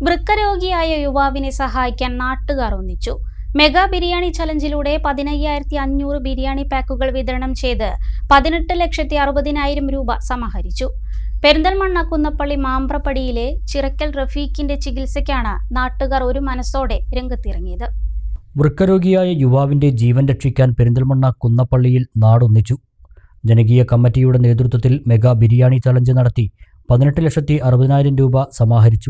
വൃക്കരോഗിയായ യുവാവിനെ സഹായിക്കാൻ നാട്ടുകാർ ഒന്നിച്ചു. മെഗാ ബിരിയാണി ചലഞ്ചിലൂടെ 15,500 ബിരിയാണി പാക്കുകൾ വിതരണം ചെയ്ത് 18,60,000 രൂപ സമാഹരിച്ചു. പെരിന്തൽമണ്ണ കുന്നപ്പള്ളി മാമ്പ്രപ്പടിയിലെ ചിറക്കൽ റഫീഖിന്റെ ചികിത്സയ്ക്കാണ് നാട്ടുകാർ ഒരു മനസ്സോടെ രംഗത്തിറങ്ങിയത്. വൃക്കരോഗിയായ യുവാവിന്റെ ജീവൻ രക്ഷിക്കാൻ പെരിന്തൽമണ്ണ കുന്നപ്പള്ളിയിൽ നാടൊന്നിച്ചു. ജനകീയ കമ്മിറ്റിയുടെ നേതൃത്വത്തിൽ മെഗാ ബിരിയാണി ചലഞ്ച് നടത്തി 18,60,000 രൂപ സമാഹരിച്ചു.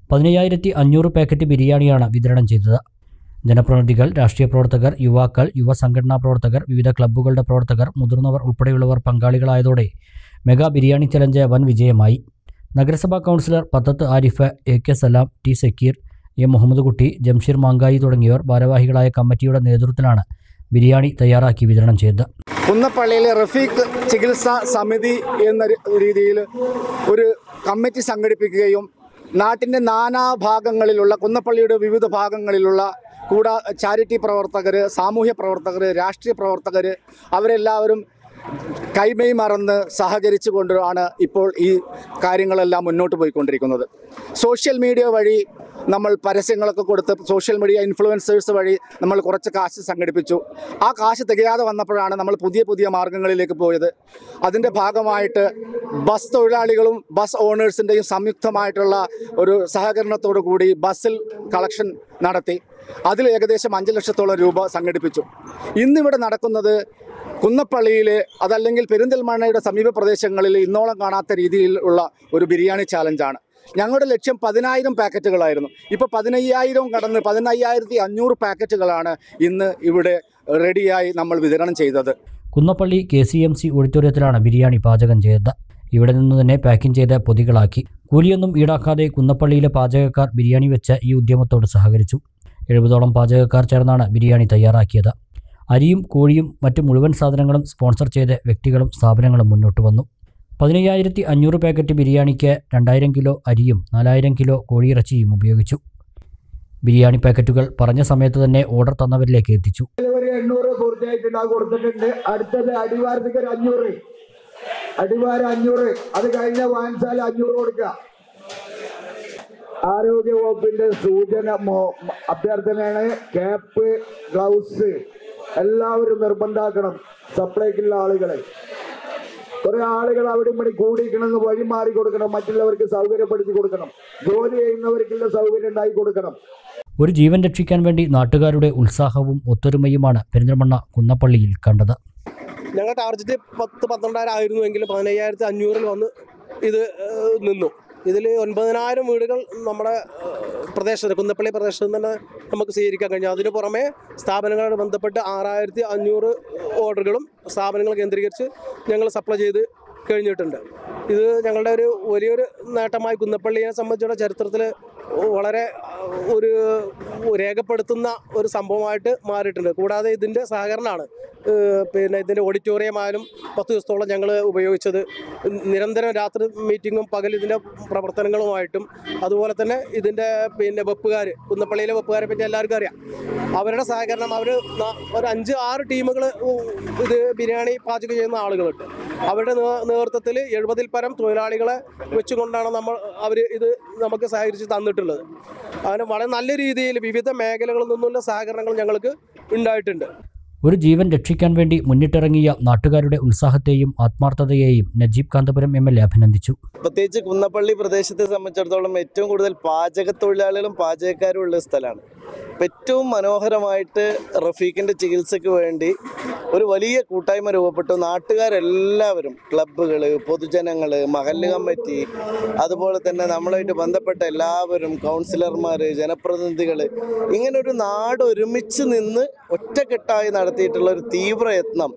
15,500 പാക്കറ്റ് ബിരിയാണിയാണ് വിതരണം ചെയ്തത്. ജനപ്രതിനിധികൾ, രാഷ്ട്രീയ പ്രവർത്തകർ, യുവാക്കൾ, യുവ സംഘടനാ പ്രവർത്തകർ, വിവിധ ക്ലബ്ബുകളുടെ പ്രവർത്തകർ, മുതിർന്നവർ ഉൾപ്പെടെയുള്ളവർ പങ്കാളികളായതോടെ മെഗാ ബിരിയാണി ചലഞ്ച് വൻ വിജയമായി. നഗരസഭാ councillor Pathath Arif, AK Salam, T Zakir, A Muhammad Kutty, Jamsheer Mankayi തുടങ്ങിയവർ ഭാരവാഹികളായ കമ്മിറ്റിയുടെ നേതൃത്വത്തിലാണ് ബിരിയാണി തയ്യാറാക്കി വിതരണം ചെയ്തത്. കുന്നപ്പള്ളിയിലെ റഫീഖ് ചികിത്സാ സമിതി എന്ന രീതിയിൽ ഒരു കമ്മിറ്റി സംഘടിപ്പിക്കുകയും നാട്ടിൻ്റെ നാനാഭാഗങ്ങളിലുള്ള കുന്നപ്പള്ളിയുടെ വിവിധ ഭാഗങ്ങളിലുള്ള ചാരിറ്റി പ്രവർത്തകർ, സാമൂഹ്യ പ്രവർത്തകർ, രാഷ്ട്രീയ പ്രവർത്തകർ അവരെല്ലാവരും കൈമൈ മറന്ന് സഹകരിച്ചു കൊണ്ടാണ് ഇപ്പോൾ ഈ കാര്യങ്ങളെല്ലാം മുന്നോട്ട് പോയിക്കൊണ്ടിരിക്കുന്നത്. സോഷ്യൽ മീഡിയ വഴി നമ്മൾ പരസ്യങ്ങളൊക്കെ കൊടുത്ത്, സോഷ്യൽ മീഡിയ ഇൻഫ്ലുവൻസേഴ്സ് വഴി നമ്മൾ കുറച്ച് കാശ് സംഘടിപ്പിച്ചു. ആ കാശ് തികയാതെ വന്നപ്പോഴാണ് നമ്മൾ പുതിയ മാർഗങ്ങളിലേക്ക് പോയത്. അതിൻ്റെ ഭാഗമായിട്ട് ബസ് തൊഴിലാളികളും ബസ് ഓണേഴ്സിൻ്റെയും സംയുക്തമായിട്ടുള്ള ഒരു സഹകരണത്തോടു കൂടി ബസ്സിൽ കളക്ഷൻ നടത്തി. അതിൽ ഏകദേശം 5 ലക്ഷത്തോളം രൂപ സംഘടിപ്പിച്ചു. ഇന്നിവിടെ നടക്കുന്നത് കുന്നപ്പള്ളിയിലെ അതല്ലെങ്കിൽ പെരിന്തൽമണ്ണയുടെ സമീപ പ്രദേശങ്ങളിൽ ഇന്നോളം കാണാത്ത രീതിയിലുള്ള ഒരു ബിരിയാണി ചാലഞ്ചാണ്. ഞങ്ങളുടെ ലക്ഷ്യം 10,000 പാക്കറ്റുകളായിരുന്നു. ഇപ്പോൾ 15,000 കടന്ന് 15,500 പാക്കറ്റുകളാണ് ഇന്ന് ഇവിടെ റെഡിയായി നമ്മൾ വിതരണം ചെയ്തത്. കുന്നപ്പള്ളി KCMC ഓഡിറ്റോറിയത്തിലാണ് ബിരിയാണി പാചകം ചെയ്തത്. ഇവിടെ നിന്ന് തന്നെ പാക്കിംഗ് ചെയ്ത പൊതികളാക്കി. കൂലിയൊന്നും ഈടാക്കാതെ കുന്നപ്പള്ളിയിലെ പാചകക്കാർ ബിരിയാണി വെച്ച ഈ ഉദ്യമത്തോട് സഹകരിച്ചു. 70ഓളം പാചകക്കാർ ചേർന്നാണ് ബിരിയാണി തയ്യാറാക്കിയത്. അരിയും കോഴിയും മറ്റ് മുഴുവൻ സാധനങ്ങളും സ്പോൺസർ ചെയ്ത വ്യക്തികളും സ്ഥാപനങ്ങളും മുന്നോട്ട് വന്നു. 15,500 പാക്കറ്റ് ബിരിയാണിക്ക് 2,000 കിലോ അരിയും 4,000 കിലോ കോഴിയിറച്ചിയും ഉപയോഗിച്ചു. ബിരിയാണി പാക്കറ്റുകൾ പറഞ്ഞ സമയത്ത് തന്നെ ഓർഡർ തന്നവരിലേക്ക് എത്തിച്ചു. 800 പൂർത്തിയായിട്ടുണ്ട്, കൊടുത്തിട്ടുണ്ട്. അടുത്തത് അടിവാരത്തേക്ക് 500, അടിവാര 500, അത് കഴിഞ്ഞ വാൻസാല 500 കൊടുക്കുക. ആരോഗ്യ വകുപ്പിന്റെ സൂചന അഭ്യർത്ഥനയാണ്. ക്യാപ്പ്, ഗ്ലൗസ് എല്ലാവരും നിർബന്ധമാക്കണം. സപ്ലൈക്കുള്ള ആളുകളെ, കുറെ ആളുകൾ അവിടെ ഇവിടെ കൂടിക്കണമെന്ന് വഴി മാറി കൊടുക്കണം. മറ്റുള്ളവർക്ക് സൗകര്യപ്പെടുത്തി കൊടുക്കണം. ജോലി ചെയ്യുന്നവർക്കുള്ള സൗകര്യം ഉണ്ടായി കൊടുക്കണം. ഒരു ജീവൻ രക്ഷിക്കാൻ വേണ്ടി നാട്ടുകാരുടെ ഉത്സാഹവും ഒത്തൊരുമയുമാണ് പെരിന്തൽമണ്ണ കുന്നപ്പള്ളിയിൽ കണ്ടത്. ഞങ്ങൾ ടാർജറ്റ് 10-12,000 ആയിരുന്നുവെങ്കിലും 15,500 വന്ന് ഇത് നിന്നു. ഇതിൽ 9,000 വീടുകൾ നമ്മുടെ പ്രദേശത്ത്, കുന്നപ്പള്ളി പ്രദേശത്ത് തന്നെ നമുക്ക് സ്വീകരിക്കാൻ കഴിഞ്ഞു. അതിന് പുറമെ സ്ഥാപനങ്ങളോട് ബന്ധപ്പെട്ട് 6,500 ഓർഡറുകളും സ്ഥാപനങ്ങൾ കേന്ദ്രീകരിച്ച് ഞങ്ങൾ സപ്ലൈ ചെയ്ത് കഴിഞ്ഞിട്ടുണ്ട്. ഇത് ഞങ്ങളുടെ ഒരു വലിയൊരു നേട്ടമായി കുന്നപ്പള്ളിയെ സംബന്ധിച്ചുള്ള ചരിത്രത്തിൽ വളരെ ഒരു രേഖപ്പെടുത്തുന്ന ഒരു സംഭവമായിട്ട് മാറിയിട്ടുണ്ട്. കൂടാതെ ഇതിൻ്റെ സഹകരണമാണ് ഇതിൻ്റെ ഓഡിറ്റോറിയം ആയാലും 10 ദിവസത്തോളം ഞങ്ങൾ ഉപയോഗിച്ചത്. നിരന്തരം രാത്രി മീറ്റിങ്ങും പകൽ ഇതിൻ്റെ പ്രവർത്തനങ്ങളുമായിട്ടും, അതുപോലെ തന്നെ ഇതിൻ്റെ വെപ്പുകാർ, കുന്നപ്പള്ളിയിലെ വെപ്പുകാരെ പറ്റി എല്ലാവർക്കും അറിയാം. അവരുടെ സഹകരണം, അവർ ഒരു 5-6 ടീമുകൾ ഇത് ബിരിയാണി പാചകം ചെയ്യുന്ന ആളുകളുണ്ട്. അവരുടെ നേതൃത്വത്തിൽ 70-ൽ പരം തൊഴിലാളികളെ വെച്ചുകൊണ്ടാണ് അവർ ഇത് നമുക്ക് സഹകരിച്ച് തന്നിട്ടുള്ളത്. അങ്ങനെ വളരെ നല്ല രീതിയിൽ വിവിധ മേഖലകളിൽ നിന്നുള്ള സഹകരണങ്ങൾ ഞങ്ങൾക്ക് ഉണ്ടായിട്ടുണ്ട്. ഒരു ജീവൻ രക്ഷിക്കാൻ വേണ്ടി മുന്നിട്ടിറങ്ങിയ നാട്ടുകാരുടെ ഉത്സാഹത്തെയും ആത്മാർത്ഥതയെയും നജീബ് കാന്തപുരം MLA അഭിനന്ദിച്ചു. പ്രത്യേകിച്ച് കുന്നപ്പള്ളി പ്രദേശത്തെ സംബന്ധിച്ചിടത്തോളം ഏറ്റവും കൂടുതൽ പാചക തൊഴിലാളികളും പാചകക്കാരും ഉള്ള സ്ഥലമാണ്. ഏറ്റവും മനോഹരമായിട്ട് റഫീഖിൻ്റെ ചികിത്സയ്ക്ക് വേണ്ടി ഒരു വലിയ കൂട്ടായ്മ രൂപപ്പെട്ടു. നാട്ടുകാരെല്ലാവരും, ക്ലബ്ബുകൾ, പൊതുജനങ്ങൾ, മഹല്ല് കമ്മിറ്റി, അതുപോലെ തന്നെ നമ്മളുമായിട്ട് ബന്ധപ്പെട്ട എല്ലാവരും, കൗൺസിലർമാർ, ജനപ്രതിനിധികൾ, ഇങ്ങനൊരു നാട് ഒരുമിച്ച് നിന്ന് ഒറ്റക്കെട്ടായി നടത്തിയിട്ടുള്ള ഒരു തീവ്ര യത്നം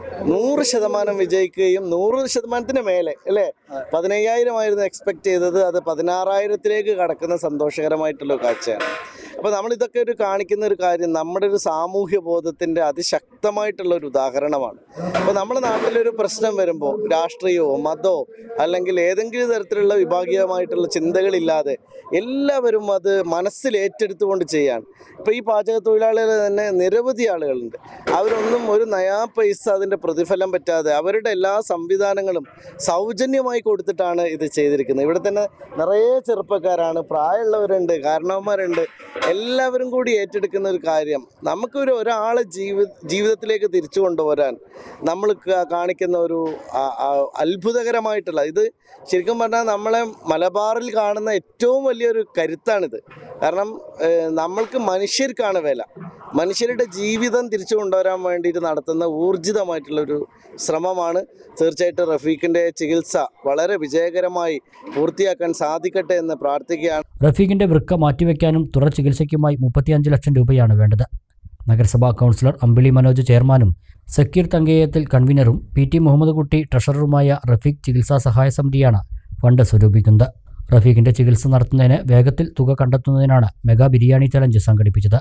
100% വിജയിക്കുകയും 100%-ന് മേലെ അല്ലേ, 15,000 ആയിരുന്നു എക്സ്പെക്ട് ചെയ്തത്, അത് 16,000-ലേക്ക് കടക്കുന്ന സന്തോഷകരമായിട്ടുള്ള കാഴ്ചയാണ്. അപ്പോൾ നമ്മളിതൊക്കെ കാണിക്കുന്ന ഒരു കാര്യം നമ്മുടെ ഒരു സാമൂഹ്യ ബോധത്തിൻ്റെ അതിശക്തമായിട്ടുള്ള ഒരു ഉദാഹരണമാണ്. അപ്പോൾ നമ്മുടെ നാട്ടിലൊരു പ്രശ്നം വരുമ്പോൾ രാഷ്ട്രീയമോ മതമോ അല്ലെങ്കിൽ ഏതെങ്കിലും തരത്തിലുള്ള വിഭാഗീയമായിട്ടുള്ള ചിന്തകളില്ലാതെ എല്ലാവരും അത് മനസ്സിൽ ഏറ്റെടുത്തുകൊണ്ട് ചെയ്യാണ്. ഇപ്പോൾ ഈ പാചക തൊഴിലാളികൾ തന്നെ നിരവധി ആളുകളുണ്ട്. അവരൊന്നും ഒരു നയാ പൈസ അതിൻ്റെ പ്രതിഫലം പറ്റാതെ അവരുടെ എല്ലാ സംവിധാനങ്ങളും സൗജന്യമായി കൊടുത്തിട്ടാണ് ഇത് ചെയ്തിരിക്കുന്നത്. ഇവിടെ തന്നെ നിറയെ ചെറുപ്പക്കാരാണ്, പ്രായമുള്ളവരുണ്ട്, കാരണവന്മാരുണ്ട്, എല്ലാവരും കൂടി ഏറ്റെടുക്കുന്ന ഒരു കാര്യം. ഒരാളെ ജീവിതത്തിലേക്ക് തിരിച്ചു കൊണ്ടുവരാൻ നമ്മൾ കാണിക്കുന്ന ഒരു അത്ഭുതകരമായിട്ടുള്ള, ഇത് ശരിക്കും പറഞ്ഞാൽ നമ്മളെ മലബാറിൽ കാണുന്ന ഏറ്റവും വലിയൊരു കരുത്താണിത്. കാരണം നമ്മൾക്ക് മനുഷ്യർക്കാണ് വില. മനുഷ്യരുടെ ജീവിതം തിരിച്ചു കൊണ്ടുവരാൻ വേണ്ടിയിട്ട് നടത്തുന്ന ഊർജിതമായിട്ടുള്ളൊരു ശ്രമമാണ്. തീർച്ചയായിട്ടും റഫീഖിൻ്റെ ചികിത്സ വളരെ വിജയകരമായി പൂർത്തിയാക്കാൻ സാധിക്കട്ടെ എന്ന് പ്രാർത്ഥിക്കുകയാണ്. റഫീഖിന്റെ വൃക്ക മാറ്റിവെക്കാനും തുടർ ചികിത്സയ്ക്കുമായി 35 ലക്ഷം രൂപയാണ് വേണ്ടത്. നഗരസഭാ കൗൺസിലർ അമ്പിളി മനോജ് ചെയർമാനും സക്കീർ തങ്കയത്തിൽ കൺവീനറും PT മുഹമ്മദ് കുട്ടി ട്രഷററുമായ റഫീഖ് ചികിത്സാ സഹായ സമിതിയാണ് ഫണ്ട് സ്വരൂപിക്കുന്നത്. റഫീഖിന്റെ ചികിത്സ നടത്തുന്നതിന് വേഗത്തിൽ തുക കണ്ടെത്തുന്നതിനാണ് മെഗാ ബിരിയാണി ചലഞ്ച് സംഘടിപ്പിച്ചത്.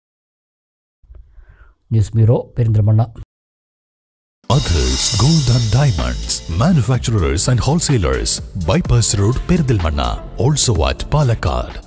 News bureau, Perinthalmanna. Others Gold and Diamonds, manufacturers and wholesalers, Bypass Road, Perindalmanna, also at Palakkad.